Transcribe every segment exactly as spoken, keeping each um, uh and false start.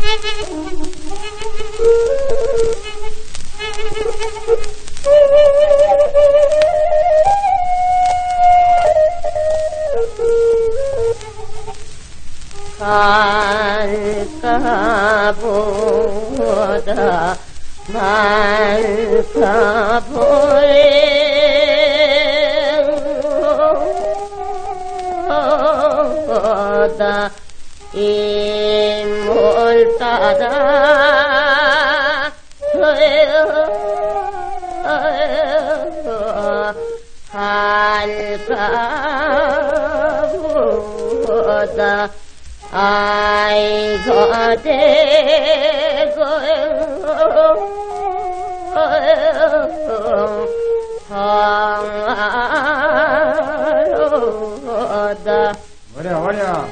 갈까 보다 말까 보다 인물 따라 갈까 보다 아이고 대고 성하로다. 어려 어려.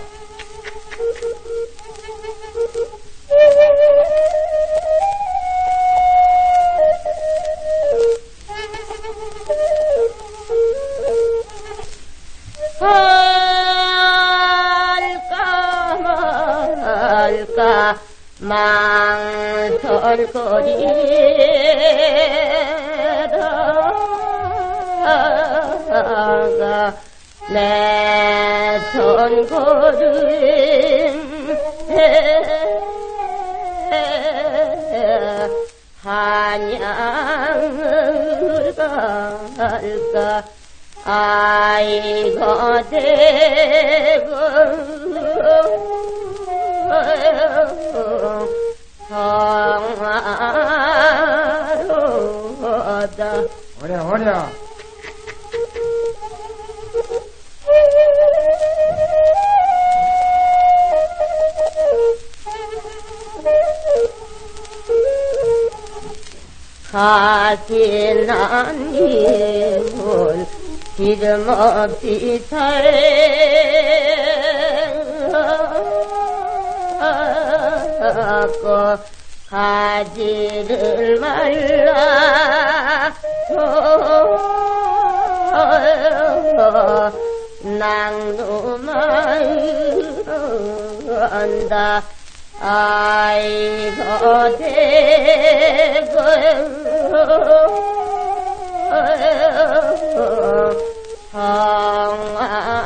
할까 망설거리다가 내 손걸음 한양을 갈까 아이고 대고 성하로다. 어려 어려. 가진한 힘을 기름 없이 살고 가지를 말라 낭누만한다. 아이고 대고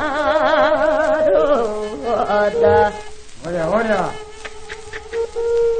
성하로다. 어려 어려.